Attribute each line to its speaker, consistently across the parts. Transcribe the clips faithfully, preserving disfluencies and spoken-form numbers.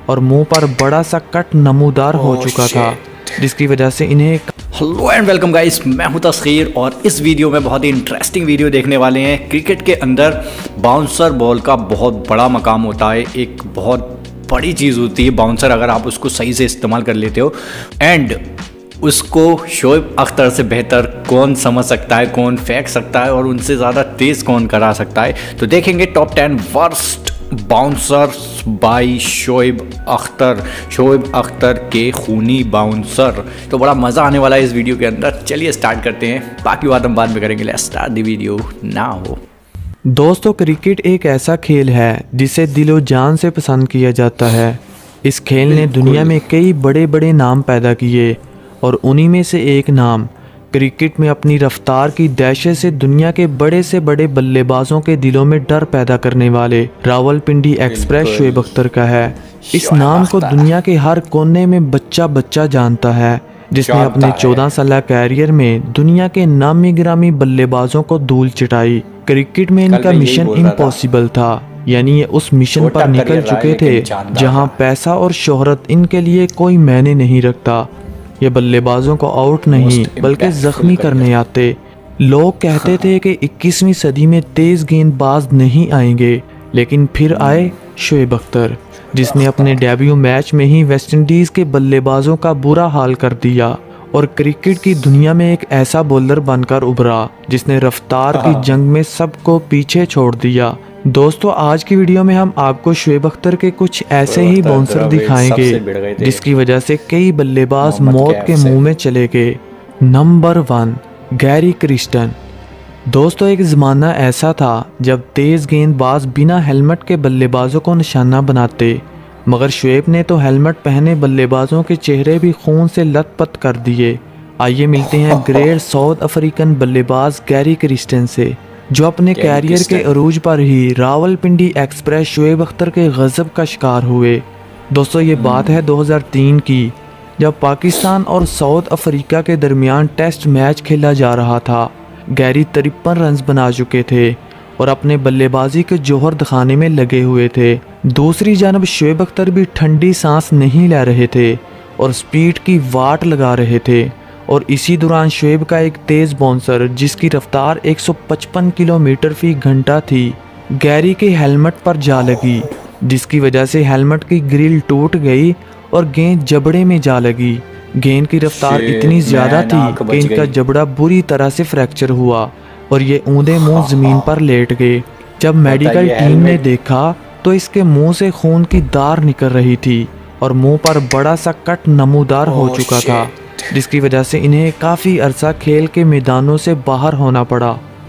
Speaker 1: और मुंह पर बड़ा सा कट नमूदार हो
Speaker 2: oh,
Speaker 1: चुका था, जिसकी वजह से इन्हें
Speaker 2: हेलो एंड वेलकम गाइस, मैं हूं तस्खीर और इस वीडियो में बहुत ही इंटरेस्टिंग वीडियो देखने वाले हैं। क्रिकेट के अंदर बाउंसर बॉल का बहुत बड़ा मकाम होता है, एक बहुत बड़ी चीज़ होती है बाउंसर, अगर आप उसको सही से इस्तेमाल कर लेते हो। एंड उसको शोएब अख्तर से बेहतर कौन समझ सकता है, कौन फेंक सकता है और उनसे ज़्यादा तेज़ कौन करा सकता है। तो देखेंगे top ten worst bouncers by Shoaib Akhtar, Shoaib Akhtar के खूनी बाउंसर। तो बड़ा मज़ा आने वाला है इस वीडियो के अंदर। चलिए स्टार्ट करते हैं, बाकी बात हम बाद में करेंगे। Let's start the video now.
Speaker 1: दोस्तों, क्रिकेट एक ऐसा खेल है जिसे दिलो जान से पसंद किया जाता है। इस खेल ने दुनिया में कई बड़े बड़े नाम पैदा किए और उन्हीं में से एक नाम क्रिकेट में अपनी रफ्तार की दहशत से दुनिया के बड़े से बड़े बल्लेबाजों के दिलों में डर पैदा करने वाले रावलपिंडी एक्सप्रेस शोएब अख्तर का है। इस नाम को दुनिया के हर कोने में बच्चा बच्चा जानता है, जिसने अपने चौदह साल कैरियर में दुनिया के नामी गिरामी बल्लेबाजों को धूल चटाई। क्रिकेट में इनका मिशन इम्पॉसिबल था, यानी ये उस मिशन पर निकल चुके थे जहां पैसा और शोहरत इनके लिए कोई मायने नहीं रखता। ये बल्लेबाजों को आउट नहीं बल्कि जख्मी करने आते। लोग कहते थे कि इक्कीसवीं सदी में तेज गेंदबाज नहीं आएंगे, लेकिन फिर आए शोएब अख्तर, जिसने अपने डेब्यू मैच में ही वेस्टइंडीज के बल्लेबाजों का बुरा हाल कर दिया और क्रिकेट की दुनिया में एक ऐसा बॉलर बनकर उभरा जिसने रफ्तार की जंग में सबको पीछे छोड़ दिया। दोस्तों, आज की वीडियो में हम आपको शोएब अख्तर के कुछ ऐसे ही बाउंसर दिखाएंगे जिसकी वजह से कई बल्लेबाज मौत के मुंह में चले गए। Number one, Gary Kirsten. दोस्तों, एक ज़माना ऐसा था जब तेज़ गेंदबाज बिना हेलमेट के बल्लेबाजों को निशाना बनाते, मगर शोएब ने तो हेलमेट पहने बल्लेबाजों के चेहरे भी खून से लथपथ कर दिए। आइए मिलते हैं ग्रेट साउथ अफ्रीकन बल्लेबाज गैरी क्रिस्टन से, जो अपने कैरियर के अरूज पर ही रावलपिंडी एक्सप्रेस शोएब अख्तर के गजब का शिकार हुए। दोस्तों, ये बात है दो हज़ार तीन की, जब पाकिस्तान और साउथ अफ्रीका के दरमियान टेस्ट मैच खेला जा रहा था। गैरी तिरपन रन बना चुके थे और अपने बल्लेबाजी के जौहर दिखाने में लगे हुए थे। दूसरी जानब शोएब अख्तर भी ठंडी सांस नहीं ले रहे थे और स्पीड की वाट लगा रहे थे। और इसी दौरान शोएब का एक तेज़ बाउंसर, जिसकी रफ्तार एक सौ पचपन किलोमीटर फी घंटा थी, गैरी के हेलमेट पर जा लगी, जिसकी वजह से हेलमेट की ग्रिल टूट गई और गेंद जबड़े में जा लगी। गेंद की रफ्तार इतनी ज़्यादा थी कि इनका जबड़ा बुरी तरह से फ्रैक्चर हुआ और ये ऊंधे मुंह ज़मीन पर लेट गए। जब मेडिकल टीम ने देखा तो इसके मुंह से खून की धार निकल रही थी और मुंह पर बड़ा सा कट नमूदार हो चुका था, जिसकी वजह से इन्हें काफ़ी अरसा खेल के मैदानों से बाहर होना पड़ा।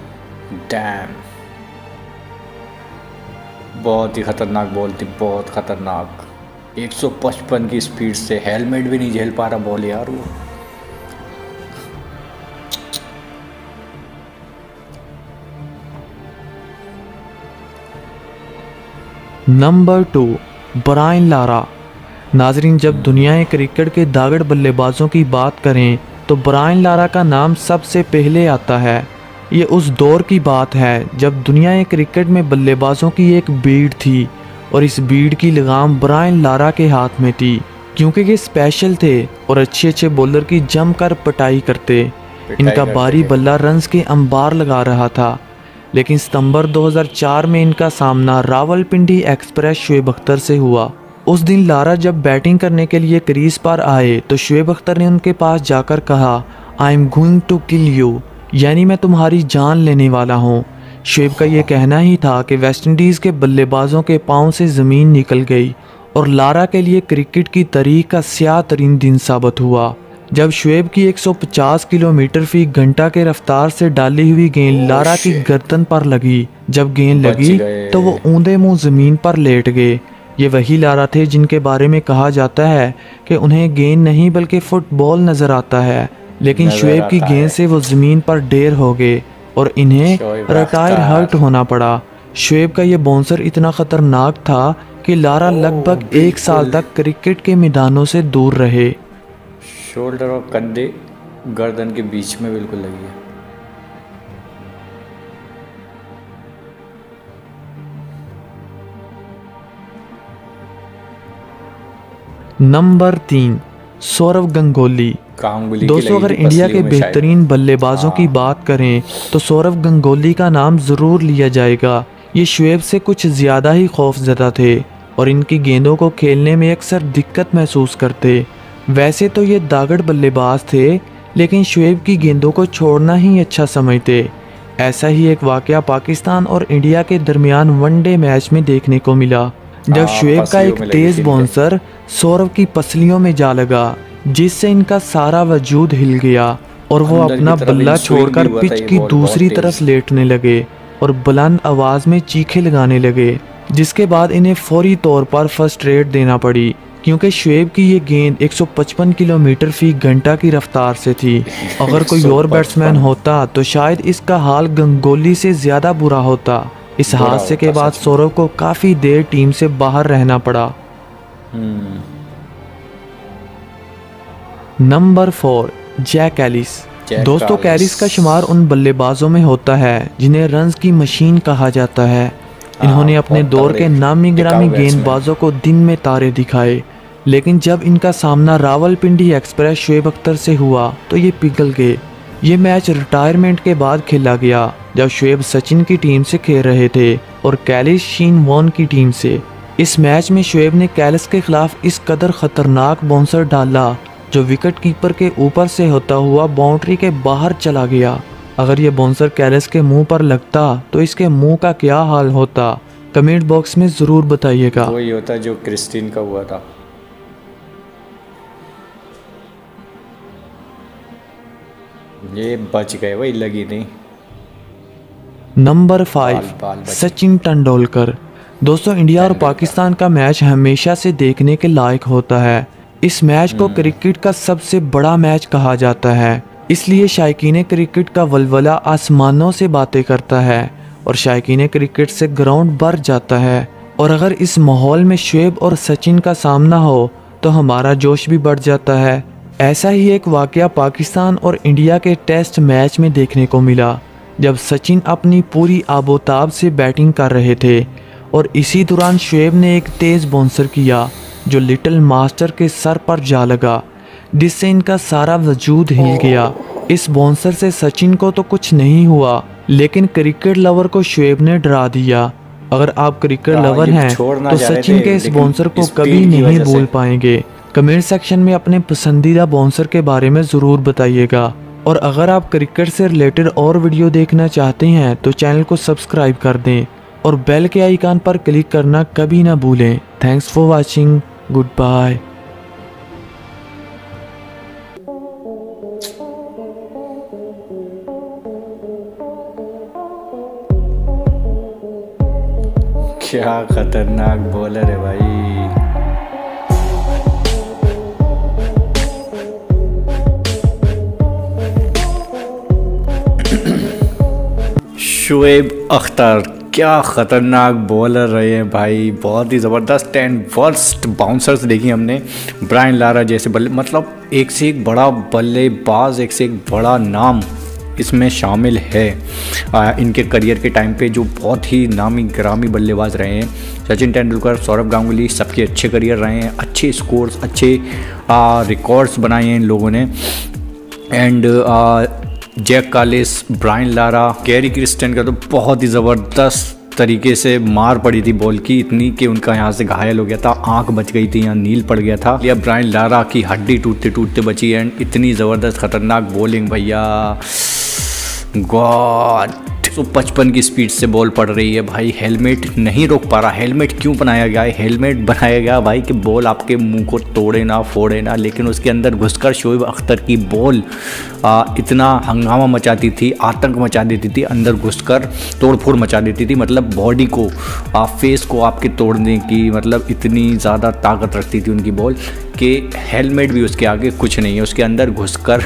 Speaker 2: डैम, बहुत ही खतरनाक बॉल थी, बहुत खतरनाक। एक सौ पचपन की स्पीड से हेलमेट भी नहीं झेल पा रहा बॉल यार वो।
Speaker 1: Number two, Brian Lara. नाजरीन, जब दुनिया क्रिकेट के दागड़ बल्लेबाजों की बात करें तो ब्रायन लारा का नाम सबसे पहले आता है। ये उस दौर की बात है जब दुनिया क्रिकेट में बल्लेबाजों की एक भीड़ थी और इस भीड़ की लगाम ब्रायन लारा के हाथ में थी, क्योंकि ये स्पेशल थे और अच्छे अच्छे बॉलर की जमकर पिटाई करते। इनका बारी बल्ला रन्स के अंबार लगा रहा था, लेकिन सितंबर दो हज़ार चार में इनका सामना रावलपिंडी एक्सप्रेस शोएब अख्तर से हुआ। उस दिन लारा जब बैटिंग करने के लिए क्रीज पर आए तो शोएब अख्तर ने उनके पास जाकर कहा, I am going to kill you, यानी मैं तुम्हारी जान लेने वाला हूँ। शोएब का ये कहना ही था कि वेस्टइंडीज़ के बल्लेबाजों के पाँव से ज़मीन निकल गई और लारा के लिए क्रिकेट की तारीख का स्याह तरीन दिन साबित हुआ, जब शोएब की एक सौ पचास किलोमीटर फी घंटा के रफ्तार से डाली हुई गेंद लारा की गर्दन पर लगी। जब गेंद लगी तो वो ऊंधे मुंह ज़मीन पर लेट गए। ये वही लारा थे जिनके बारे में कहा जाता है कि उन्हें गेंद नहीं बल्कि फुटबॉल नज़र आता है, लेकिन शोएब की गेंद से वो ज़मीन पर ढेर हो गए और इन्हें रिटायर हर्ट होना पड़ा। शोएब का ये बाउंसर इतना ख़तरनाक था कि लारा लगभग एक साल तक क्रिकेट के मैदानों से दूर रहे।
Speaker 2: शोल्डर और कंधे गर्दन के बीच में बिल्कुल लगी है।
Speaker 1: नंबर तीन, सौरव गंगोली।
Speaker 2: गांगुली की
Speaker 1: दोस्तों,
Speaker 2: लगी
Speaker 1: अगर
Speaker 2: थी
Speaker 1: इंडिया
Speaker 2: पसलियों
Speaker 1: के
Speaker 2: में शायद।
Speaker 1: बेहतरीन बल्लेबाजों की बात करें तो सौरव गंगोली का नाम ज़रूर लिया जाएगा। ये शुएब से कुछ ज़्यादा ही खौफजदा थे और इनकी गेंदों को खेलने में अक्सर दिक्कत महसूस करते। वैसे तो ये दागड़ बल्लेबाज थे, लेकिन शुएब की गेंदों को छोड़ना ही अच्छा समझते। ऐसा ही एक वाक़या पाकिस्तान और इंडिया के दरमियान वनडे मैच में देखने को मिला, जब
Speaker 2: हाँ,
Speaker 1: शुएब का
Speaker 2: पसलियों
Speaker 1: एक
Speaker 2: में लगी
Speaker 1: तेज़
Speaker 2: थी
Speaker 1: बाउंसर सौरव की पसलियों में जा लगा, जिससे इनका सारा वजूद हिल गया और वो
Speaker 2: अंदर की
Speaker 1: अपना
Speaker 2: तरफ
Speaker 1: बल्ला
Speaker 2: इन स्विंग
Speaker 1: छोड़कर
Speaker 2: भी हुआ था,
Speaker 1: पिच
Speaker 2: ये
Speaker 1: की
Speaker 2: बॉल
Speaker 1: दूसरी
Speaker 2: बहुत
Speaker 1: तरफ
Speaker 2: तेज।
Speaker 1: लेटने लगे और बुलंद आवाज़ में चीखे लगाने लगे, जिसके बाद इन्हें फौरी तौर पर फर्स्ट रेट देना पड़ी, क्योंकि शुएब की ये गेंद एक सौ पचपन किलोमीटर फी घंटा की रफ्तार से थी। अगर कोई और बैट्समैन होता तो शायद इसका हाल गंगोली से ज़्यादा बुरा होता। इस
Speaker 2: बुरा
Speaker 1: हादसे के
Speaker 2: होता
Speaker 1: बाद
Speaker 2: सच में।
Speaker 1: सौरव को काफ़ी देर टीम से बाहर रहना पड़ा।
Speaker 2: Hmm,
Speaker 1: number four, Jacques Kallis.
Speaker 2: Jacques
Speaker 1: दोस्तों,
Speaker 2: एलिस।
Speaker 1: कैलिस का शुमार उन बल्लेबाजों में होता है जिन्हें रन्स की मशीन कहा जाता है। इन्होंने अपने
Speaker 2: बहुत
Speaker 1: दौर
Speaker 2: तगड़े
Speaker 1: के नामी गिरामी
Speaker 2: टिकाऊ बैट्समैन।
Speaker 1: गेंदबाजों को दिन में तारे दिखाए, लेकिन जब इनका सामना रावलपिंडी एक्सप्रेस शुएब अख्तर से हुआ तो ये पिघल गए। ये मैच रिटायरमेंट के बाद खेला गया, जब शुएब सचिन की टीम से खेल रहे थे और कैलिस शीन वॉन की टीम से। इस मैच में शुएब ने कैलिस के खिलाफ इस कदर खतरनाक बाउंसर डाला जो विकेट कीपर के ऊपर से होता हुआ बाउंड्री के बाहर चला गया। अगर ये बाउंसर कैलिस के मुंह पर लगता तो इसके मुंह का क्या हाल होता, कमेंट बॉक्स में ज़रूर बताइएगा।
Speaker 2: वही होता जो क्रिस्टीन का हुआ था। ये बच गए, वही लगी नहीं।
Speaker 1: नंबर
Speaker 2: बाल-
Speaker 1: फाइव,
Speaker 2: बाल बचे।
Speaker 1: सचिन तेंदुलकर। दोस्तों, इंडिया और पाकिस्तान का मैच हमेशा से देखने के लायक होता है। इस मैच को क्रिकेट का सबसे बड़ा मैच कहा जाता है, इसलिए शायकीन क्रिकेट का वलवला आसमानों से बातें करता है और शायकीन क्रिकेट से ग्राउंड भर जाता है। और अगर इस माहौल में शुएब और सचिन का सामना हो तो हमारा जोश भी बढ़ जाता है। ऐसा ही एक वाक़या पाकिस्तान और इंडिया के टेस्ट मैच में देखने को मिला, जब सचिन अपनी पूरी आबोताब से बैटिंग कर रहे थे और इसी दौरान शुएब ने एक तेज़ बाउंसर किया जो लिटिल मास्टर के सर पर जा लगा, जिससे इनका सारा वजूद हिल गया। इस बाउंसर से सचिन को तो कुछ नहीं हुआ, लेकिन क्रिकेट लवर को शुएब ने डरा दिया। अगर आप क्रिकेट
Speaker 2: हाँ,
Speaker 1: लवर
Speaker 2: ये
Speaker 1: हैं
Speaker 2: छोड़ना
Speaker 1: तो
Speaker 2: चाह रहे
Speaker 1: सचिन
Speaker 2: थे,
Speaker 1: के इस
Speaker 2: लेकिन
Speaker 1: बाउंसर को
Speaker 2: स्पीड
Speaker 1: कभी
Speaker 2: की
Speaker 1: नहीं
Speaker 2: वजह से।
Speaker 1: भूल पाएंगे। कमेंट सेक्शन में अपने पसंदीदा बाउंसर के बारे में ज़रूर बताइएगा। और अगर आप क्रिकेट से रिलेटेड और वीडियो देखना चाहते हैं तो चैनल को सब्सक्राइब कर दें और बेल के आइकन पर क्लिक करना कभी ना भूलें। Thanks for watching, goodbye.
Speaker 2: क्या खतरनाक बॉलर है भाई। शुएब अख्तर क्या खतरनाक बॉलर रहे हैं भाई, बहुत ही ज़बरदस्त एंड वर्स्ट बाउंसर्स देखी हमने। ब्रायन लारा जैसे बल्ले, मतलब एक से एक बड़ा बल्लेबाज, एक से एक बड़ा नाम इसमें शामिल है। आ, इनके करियर के टाइम पे जो बहुत ही नामी ग्रामी बल्लेबाज रहे हैं, सचिन तेंदुलकर, सौरव गांगुली, सबके अच्छे करियर रहे हैं, अच्छे स्कोर्स, अच्छे रिकॉर्ड्स बनाए हैं इन लोगों ने। And Jacques Kallis, Brian Lara, Gary Kirsten का तो बहुत ही ज़बरदस्त तरीके से मार पड़ी थी बॉल की, इतनी कि उनका यहाँ से घायल हो गया था, आंख बच गई थी, यहाँ नील पड़ गया था। या ब्रायन लारा की हड्डी टूटते टूटते बची एंड इतनी ज़बरदस्त खतरनाक बॉलिंग भैया, गॉड। एक सौ पचपन की स्पीड से बॉल पड़ रही है भाई, हेलमेट नहीं रोक पा रहा। हेलमेट क्यों बनाया गया है? हेलमेट बनाया गया भाई कि बॉल आपके मुंह को तोड़े ना, फोड़े ना, लेकिन उसके अंदर घुसकर शुएब अख्तर की बॉल आ, इतना हंगामा मचाती थी, आतंक मचा देती थी, अंदर घुसकर तोड़ फोड़ मचा देती थी। मतलब बॉडी को, आ, फेस को आपके तोड़ने की, मतलब इतनी ज़्यादा ताकत रखती थी उनकी बॉल कि हेलमेट भी उसके आगे कुछ नहीं है। उसके अंदर घुसकर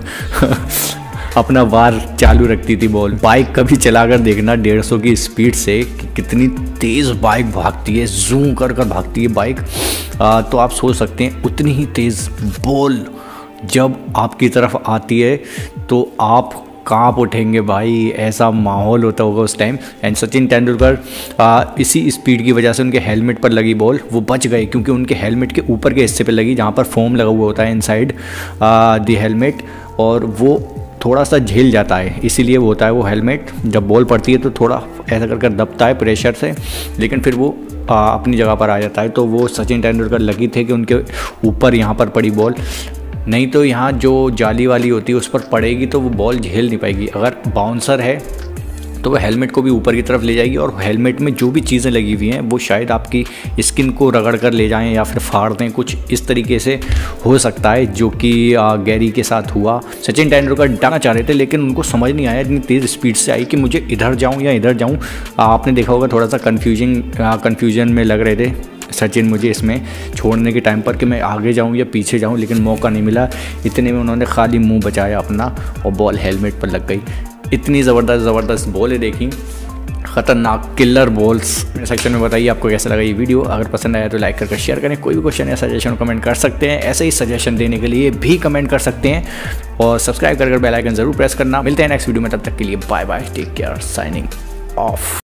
Speaker 2: अपना वार चालू रखती थी बॉल। बाइक कभी चलाकर देखना डेढ़ सौ की स्पीड से कि कितनी तेज़ बाइक भागती है, जूम कर कर भागती है बाइक। आ, तो आप सोच सकते हैं उतनी ही तेज़ बॉल जब आपकी तरफ आती है तो आप कांप उठेंगे भाई, ऐसा माहौल होता होगा उस टाइम। एंड सचिन तेंदुलकर आ, इसी स्पीड की वजह से उनके हेलमेट पर लगी बॉल वो बच गए, क्योंकि उनके हेलमेट के ऊपर के हिस्से पे लगी जहाँ पर फोम लगा हुआ होता है इनसाइड द हेलमेट, और वो थोड़ा सा झेल जाता है, इसीलिए वो होता है वो हेलमेट जब बॉल पड़ती है तो थोड़ा ऐसा कर कर दबता है प्रेशर से, लेकिन फिर वो आ, अपनी जगह पर आ जाता है। तो वो सचिन तेंदुलकर लगी थे कि उनके ऊपर यहाँ पर पड़ी बॉल, नहीं तो यहाँ जो जाली वाली होती है उस पर पड़ेगी तो वो बॉल झेल नहीं पाएगी। अगर बाउंसर है तो वो हेलमेट को भी ऊपर की तरफ ले जाएगी, और हेलमेट में जो भी चीज़ें लगी हुई हैं वो शायद आपकी स्किन को रगड़ कर ले जाएं या फिर फाड़ दें, कुछ इस तरीके से हो सकता है, जो कि गैरी के साथ हुआ। सचिन तेंदुलकर डालना चाह रहे थे लेकिन उनको समझ नहीं आया, इतनी तेज़ स्पीड से आई कि मुझे इधर जाऊँ या इधर जाऊँ। आपने देखा होगा थोड़ा सा कन्फ्यूजिंग कन्फ्यूजन में लग रहे थे सचिन मुझे इसमें छोड़ने के टाइम पर कि मैं आगे जाऊं या पीछे जाऊं, लेकिन मौका नहीं मिला। इतने में उन्होंने खाली मुंह बचाया अपना और बॉल हेलमेट पर लग गई। इतनी ज़बरदस्त ज़बरदस्त बॉलें देखी, ख़तरनाक किलर बॉल्स। सेक्शन में बताइए आपको कैसा लगा ये वीडियो। अगर पसंद आया तो लाइक करके शेयर करें। कोई भी क्वेश्चन या सजेशन कमेंट कर सकते हैं, ऐसे ही सजेशन देने के लिए भी कमेंट कर सकते हैं, और सब्सक्राइब कर बेल आइकन ज़रूर प्रेस करना। मिलते हैं नेक्स्ट वीडियो में, तब तक के लिए bye bye, take care, signing of.